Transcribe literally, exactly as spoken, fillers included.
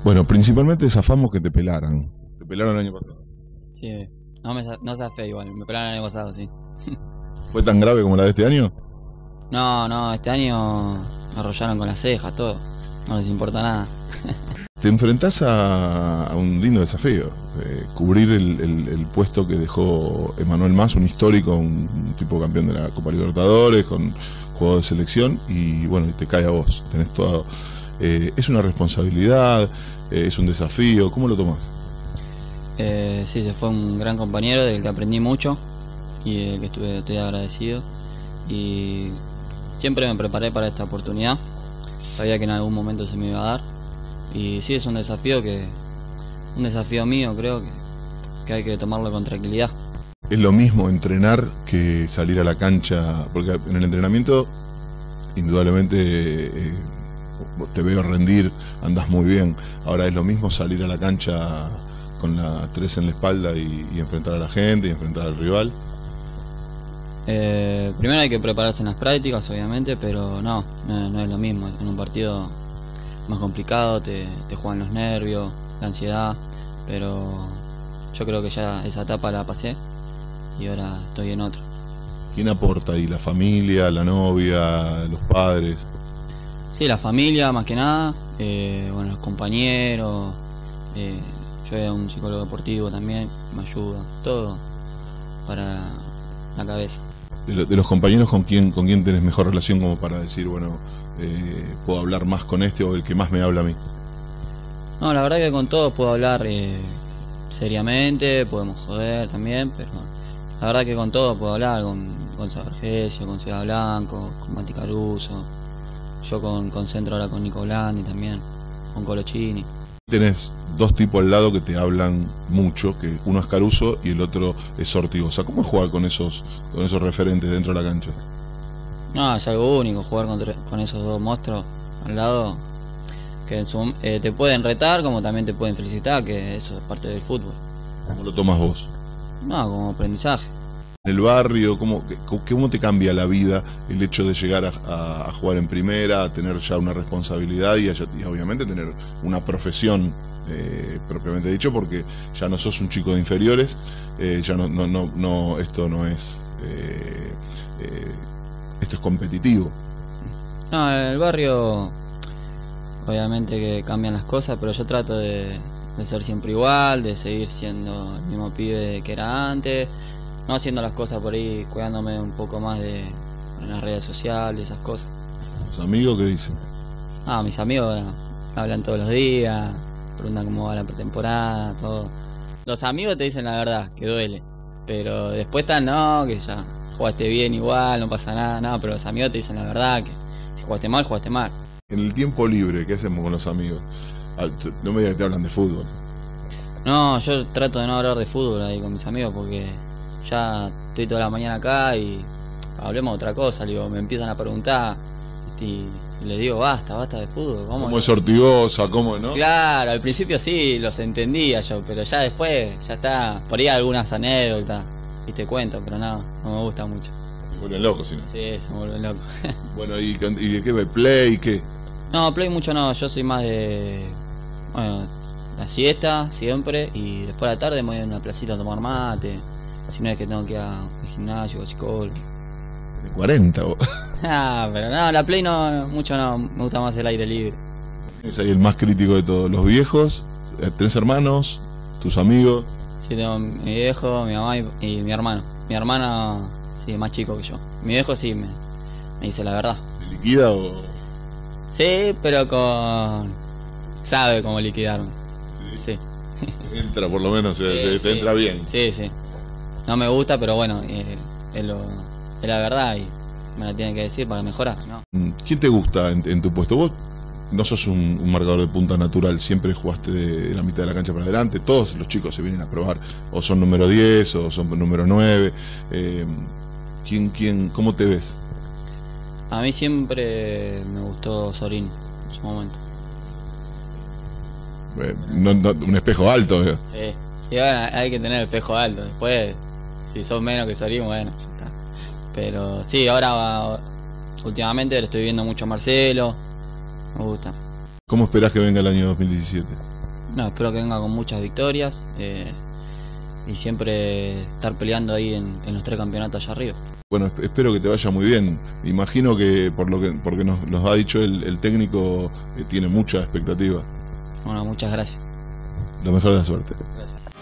Bueno, principalmente zafamos que te pelaran. ¿Te pelaron el año pasado? Sí, no me no zafé igual, me pelaron el año pasado, sí. ¿Fue tan grave como la de este año? No, no, este año me arrollaron con las cejas, todo. No les importa nada. Te enfrentás a, a un lindo desafío, eh, cubrir el, el, el puesto que dejó Emanuel Mas, un histórico, un, un tipo campeón de la Copa Libertadores, con juego de selección, y bueno, te cae a vos, tenés todo. Eh, es una responsabilidad, eh, es un desafío, ¿cómo lo tomás? Eh, sí, se fue un gran compañero del que aprendí mucho y del que estuve, estoy agradecido. Y siempre me preparé para esta oportunidad, sabía que en algún momento se me iba a dar. Y sí, es un desafío que un desafío mío, creo que, que hay que tomarlo con tranquilidad. Es lo mismo entrenar que salir a la cancha, porque en el entrenamiento indudablemente eh, te veo rendir, andás muy bien. Ahora es lo mismo salir a la cancha con la tres en la espalda y, y enfrentar a la gente y enfrentar al rival. Eh, primero hay que prepararse en las prácticas, obviamente, pero no, no, no es lo mismo. En un partido más complicado te, te juegan los nervios, la ansiedad, pero yo creo que ya esa etapa la pasé y ahora estoy en otra. ¿Quién aporta ahí? ¿La familia, la novia, los padres? Sí, la familia más que nada, eh, bueno, los compañeros, eh, yo era un psicólogo deportivo también, me ayuda, todo para la cabeza. De, lo, de los compañeros, ¿con quién, con quién tenés mejor relación como para decir, bueno, eh, puedo hablar más con este o el que más me habla a mí? No, la verdad que con todos puedo hablar eh, seriamente, podemos joder también, pero la verdad que con todos puedo hablar, con Gonzalo Vergesio, con Seba Blanco, con Mati Caruso, yo con, con Centro ahora con Nico Blandi también, con Colochini. Tenés dos tipos al lado que te hablan mucho, que uno es Caruso y el otro es Ortigosa. ¿Cómo es jugar con esos, con esos referentes dentro de la cancha? No, es algo único jugar con, con esos dos monstruos al lado, que en su, eh, te pueden retar como también te pueden felicitar, que eso es parte del fútbol. ¿Cómo lo tomas vos? No, como aprendizaje. En el barrio, ¿cómo, cómo te cambia la vida el hecho de llegar a, a, a jugar en primera, a tener ya una responsabilidad y, a, y obviamente tener una profesión eh, propiamente dicho, porque ya no sos un chico de inferiores, eh, ya no, no, no, no, esto no es, eh, eh, esto es competitivo. No, en el barrio obviamente que cambian las cosas, pero yo trato de, de ser siempre igual, de seguir siendo el mismo pibe que era antes. No haciendo las cosas por ahí, cuidándome un poco más de en las redes sociales, esas cosas. ¿Los amigos qué dicen? Ah, mis amigos bueno, hablan todos los días, preguntan cómo va la pretemporada, todo. Los amigos te dicen la verdad, que duele. Pero después están, no, que ya jugaste bien igual, no pasa nada, no, pero los amigos te dicen la verdad, que si jugaste mal, jugaste mal. En el tiempo libre, ¿qué hacemos con los amigos? No me digas que te hablan de fútbol. No, yo trato de no hablar de fútbol ahí con mis amigos porque ya estoy toda la mañana acá y hablemos de otra cosa, digo, me empiezan a preguntar y les digo, basta, basta de fútbol. Vamos. ¿Cómo es Ortigosa? ¿Cómo no? Claro, al principio sí, los entendía yo, pero ya después, ya está, por ahí algunas anécdotas y te cuento, pero no, no me gusta mucho. Se vuelven locos, ¿sí? Sí, se me vuelven locos. Bueno, ¿y, y de qué ve? ¿Play? ¿Qué? No, play mucho no, yo soy más de, bueno, la siesta siempre y después de la tarde me voy a una placita a tomar mate. Si no es que tengo que ir al gimnasio, al psicólogo. De cuarenta vos. Ah, pero no, la play no, mucho no, me gusta más el aire libre. Es ahí el más crítico de todos. Los viejos, ¿tenés hermanos? ¿Tus amigos? Sí, tengo mi viejo, mi mamá y, y mi hermano. Mi hermana, sí, más chico que yo. Mi viejo sí me, me dice la verdad. ¿Te liquida o...? Sí, pero con... sabe cómo liquidarme. Sí. Sí. Entra por lo menos, sí, te, te sí. entra bien. Sí, sí. No me gusta, pero bueno, eh, es, lo, es la verdad y me la tienen que decir para mejorar, ¿no? ¿Quién te gusta en, en tu puesto? Vos no sos un, un marcador de punta natural, siempre jugaste de, de la mitad de la cancha para adelante, todos los chicos se vienen a probar, o son número diez o son número nueve. Eh, ¿quién, quién, ¿Cómo te ves? A mí siempre me gustó Sorín en su momento. Eh, no, no, un espejo alto. Eh. Sí, y bueno, hay que tener el espejo alto, después si son menos que Sorín, bueno, ya está. Pero sí, ahora últimamente le estoy viendo mucho a Marcelo, me gusta. ¿Cómo esperás que venga el año dos mil diecisiete? No, espero que venga con muchas victorias eh, y siempre estar peleando ahí en, en los tres campeonatos allá arriba. Bueno, espero que te vaya muy bien. Imagino que por lo que porque nos, nos ha dicho el, el técnico, eh, tiene mucha expectativa. Bueno, muchas gracias. Lo mejor de la suerte. Gracias.